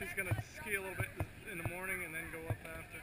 she's going to ski a little bit in the morning and then go up after.